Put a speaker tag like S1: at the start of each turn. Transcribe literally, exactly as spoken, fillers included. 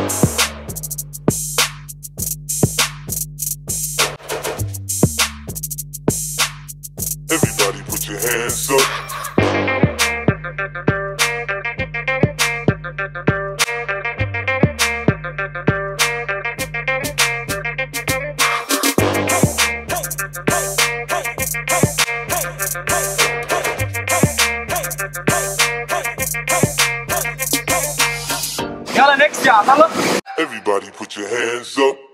S1: Everybody put your hands up.
S2: يلا نكس يا عطلة.
S1: Everybody put your hands up.